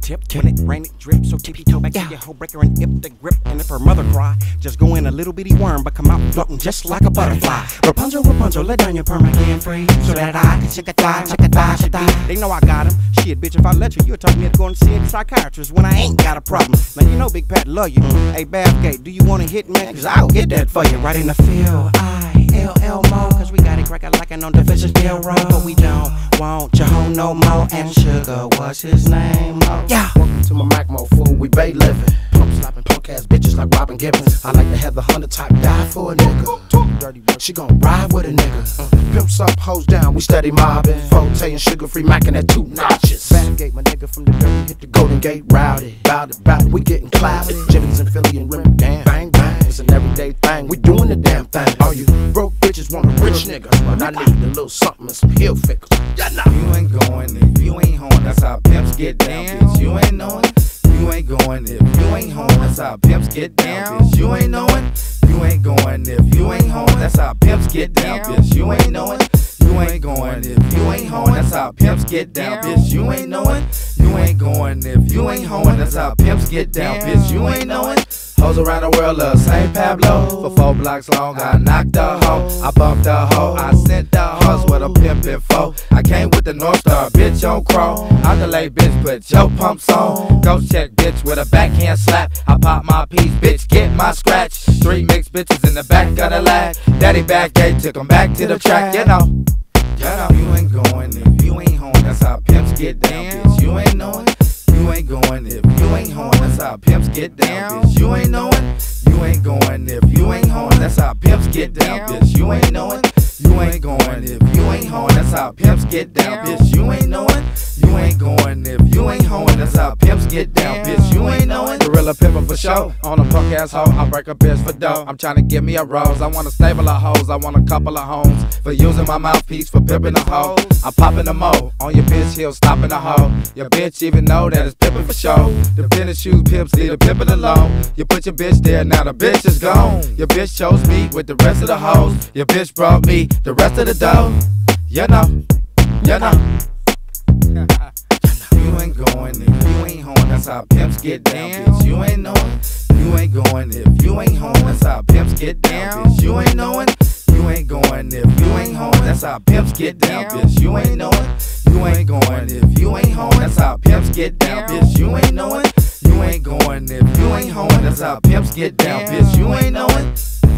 tip. When it rain, it drip. So keep your toe back to your hoe breaker and if the grip. And if her mother cry, just go in a little bitty worm, but come out floating just like a butterfly. Rapunzel, Rapunzel, let down your permanent free, so that I can check a thigh, should die. They know I got him. Shit, bitch, if I let you, you'll talk me into going to see a psychiatrist when I ain't got a problem. Now you know Big Pat love you. Hey, Bavgate, do you wanna hit me? Cause I'll get that for you right in the field. I-L-L mode, cause we got it crackin' like on the Vicious Deal Road. But we don't want your hoe no more. And Sugar, what's his name? Oh, yeah. Welcome to my Macmo, fool, we bay living. Pump slapping punk ass bitches like Robin Gibbons. I like to have the Hunter type die for a nigga. She gon' ride with a nigga. Pimps up, hoes down, we steady mobbing. Forte and sugar free mackin' at 2 notches. Bavgate, my nigga from the dirt, hit the Golden Gate, rowdy. Bout it, we getting clouded. Jimmy's in Philly and Rim, damn, bang, bang. It's an everyday thing, we doing the damn thing. All you broke bitches want a rich nigga, but I need a little something and some heel figures. Yeah, nah. You ain't going if you ain't home, that's how pimps get down, bitch. You ain't knowing. You ain't going if you ain't home, that's how pimps get down, bitch. You ain't knowing. You ain't going if you ain't home, that's how pimps get down, bitch. You ain't knowing. You ain't going if you ain't home, that's how pimps get down, bitch. You ain't knowing. You ain't going if you ain't home, that's how pimps get down, bitch. You ain't knowing. Hoes around the world love St. Pablo. For 4 blocks long, I knocked the hoe. I bumped the hoe. I sent the hoes with a pimpin' foe. I came with the North Star, bitch on crawl. I delay, bitch, put your pumps on. Ghost check, bitch, with a backhand slap. I pop my piece, bitch, get my scratch. 3 mixed bitches in the back of the lag. Daddy Bavgate took 'em back to the track, you know. You ain't going if you ain't home, that's how pimps get down, bitch. You ain't knowing. You ain't going if you ain't home, that's how pimps get down, bitch. You ain't knowing. You ain't going if you ain't home, that's how pimps get down, bitch. You ain't knowing. You ain't going if you ain't home, that's how pimps get down, bitch. You ain't knowing. You ain't going if you ain't home, that's how pimps get down, bitch. You ain't knowing. Gorilla pimpin' for show. On a punk ass hoe, I break a bitch for dough. I'm tryna get me a rose. I want a stable of hoes. I want a couple of homes. For using my mouthpiece for pimpin' a hoe. I'm poppin' a mo. On your bitch heel, stoppin' a hoe. Your bitch even know that it's pimpin' for show. The tennis shoes pimps leave the pimpin' alone. You put your bitch there, now the bitch is gone. Your bitch chose me with the rest of the hoes. Your bitch brought me the rest of the dough. You know. You know. You ain't going if you ain't home, that's how pimps get down, bitch. You ain't knowing. You ain't going if you ain't home, that's how pimps get down, bitch. You ain't knowing. You ain't going if you ain't home, that's how pimps get down, bitch. You ain't knowing. You ain't going if you ain't home, that's how pimps get down, bitch. You ain't knowing. You ain't going if you ain't home, that's how pimps get down, bitch. You ain't knowing.